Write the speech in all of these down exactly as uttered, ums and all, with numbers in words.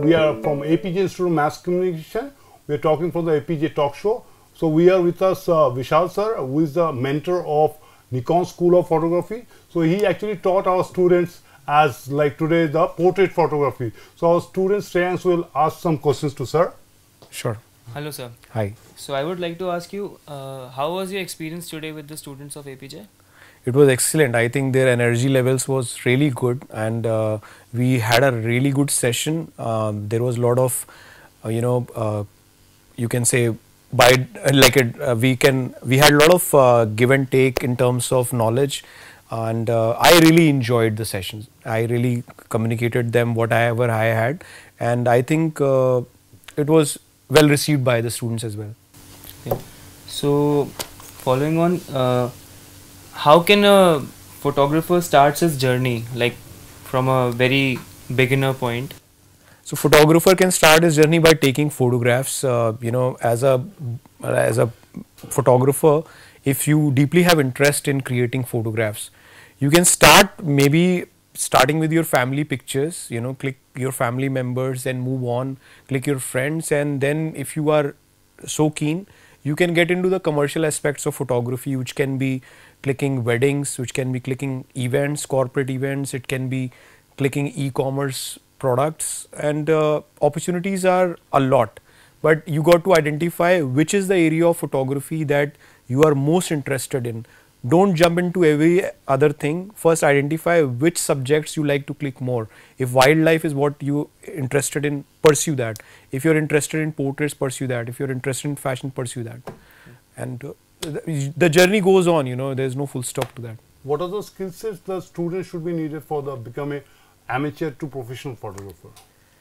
we are from Apeejay Institute of Mass Communication. We are talking from the Apeejay talk show. So we are with us uh, Vishal sir, who is the mentor of Nikon School of Photography. So he actually taught our students as like today the portrait photography. So our students Shreyans will ask some questions to sir. Sure. Hello sir. Hi. So I would like to ask you, uh, how was your experience today with the students of Apeejay? It was excellent. I think their energy levels was really good, and uh, we had a really good session. Um, there was a lot of, uh, you know, uh, you can say by uh, like it, uh, we can we had a lot of uh, give and take in terms of knowledge, and uh, I really enjoyed the sessions. I really communicated them whatever I had, and I think uh, it was well received by the students as well. Okay. So following on. Uh, How can a photographer start his journey, like from a very beginner point? So photographer can start his journey by taking photographs. Uh, you know, as a as a photographer, if you deeply have interest in creating photographs, you can start maybe starting with your family pictures. You know, click your family members, then move on, click your friends, and then if you are so keen, you can get into the commercial aspects of photography, which can be clicking weddings, which can be clicking events, corporate events, it can be clicking e-commerce products, and uh, opportunities are a lot, but you got to identify which is the area of photography that you are most interested in. Don't jump into every other thing. First identify which subjects you like to click more. If wildlife is what you interested in, pursue that. If you're interested in portraits, pursue that. If you're interested in fashion, pursue that. And uh, the, the journey goes on, you know, there's no full stop to that. What are the skill sets the students should be needed for the becoming amateur to professional photographer?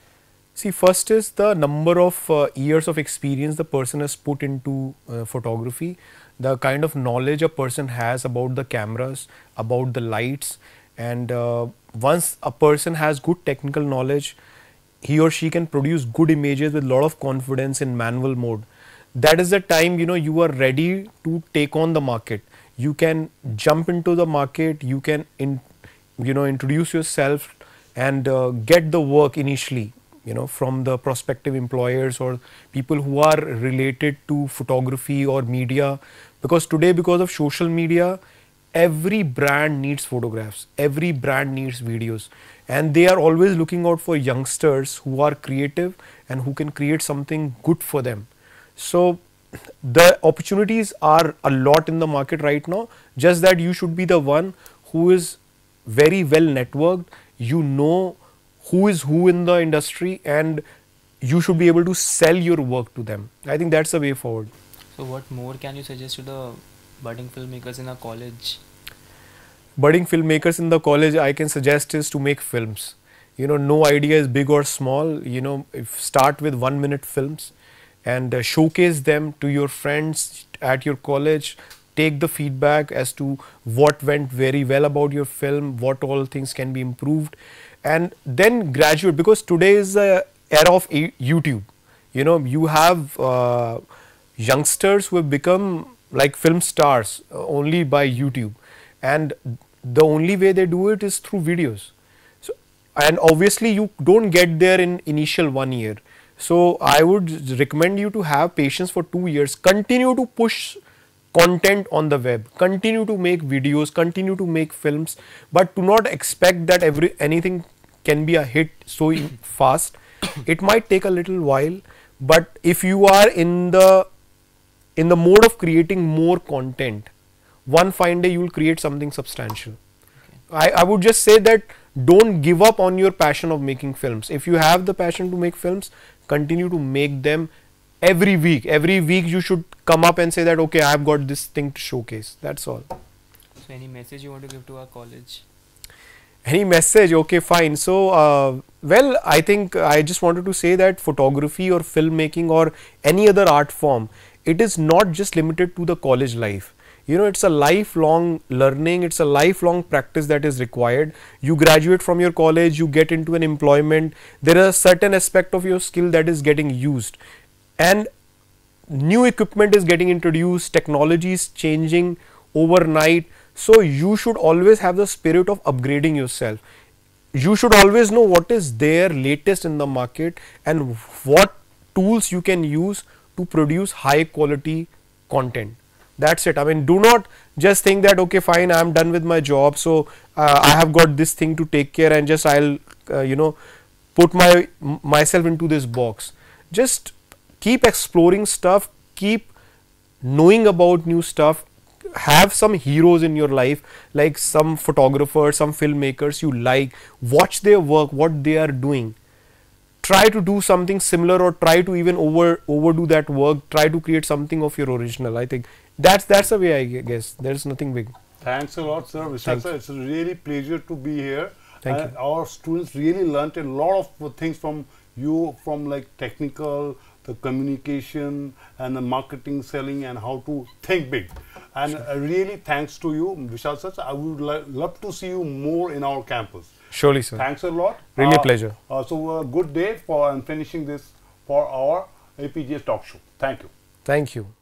See, first is the number of uh, years of experience the person has put into uh, photography, the kind of knowledge a person has about the cameras, about the lights, and uh, once a person has good technical knowledge, he or she can produce good images with a lot of confidence in manual mode. That is the time, you know, you are ready to take on the market. You can jump into the market, you can in, you know, introduce yourself and uh, get the work initially, you know, from the prospective employers or people who are related to photography or media. Because today, because of social media, every brand needs photographs, every brand needs videos, and they are always looking out for youngsters who are creative and who can create something good for them. So the opportunities are a lot in the market right now, just that you should be the one who is very well networked, you know who is who in the industry, and you should be able to sell your work to them. I think that's the way forward. So what more can you suggest to the budding filmmakers in a college? Budding filmmakers in the college, I can suggest is to make films. You know, no idea is big or small. You know, if start with one minute films and uh, showcase them to your friends at your college. Take the feedback as to what went very well about your film, what all things can be improved, and then graduate, because today is the era of YouTube. You know, you have uh, youngsters who have become like film stars uh, only by YouTube, and the only way they do it is through videos. So, and obviously you don't get there in initial one year. So I would recommend you to have patience for two years, continue to push content on the web, continue to make videos, continue to make films, but do not expect that every anything can be a hit so fast. It might take a little while, but if you are in the in the mode of creating more content, one fine day you will create something substantial. Okay. I, I would just say that don't give up on your passion of making films. If you have the passion to make films, continue to make them every week. Every week you should come up and say that, okay, I have got this thing to showcase. That's all. So any message you want to give to our college? Any message? Okay, fine. So, uh, well, I think I just wanted to say that photography or filmmaking or any other art form, it is not just limited to the college life. You know, it's a lifelong learning, it's a lifelong practice that is required. You graduate from your college, you get into an employment, there is a certain aspect of your skill that is getting used, and new equipment is getting introduced, technology is changing overnight. So you should always have the spirit of upgrading yourself. you should always know what is there latest in the market and what tools you can use to produce high quality content. That's it. I mean, do not just think that okay, fine, I'm done with my job, so uh, I have got this thing to take care, and just I'll uh, you know put my myself into this box. Just keep exploring stuff, keep knowing about new stuff. Have some heroes in your life, like some photographers, some filmmakers you like. Watch their work, what they are doing. Try to do something similar, or try to even over overdo that work. Try to create something of your original. I think that's that's the way, I guess. There's nothing big. Thanks a lot, sir. Vishal sir, it's a really pleasure to be here. Thank and you. Our students really learnt a lot of things from you, from like technical, the communication and the marketing, selling, and how to think big. And uh, really thanks to you, Vishal sir. I would lo love to see you more in our campus. Surely, sir. Thanks a lot. Really a Uh, pleasure. Uh, so uh, good day for and finishing this for our A P J talk show. Thank you. Thank you.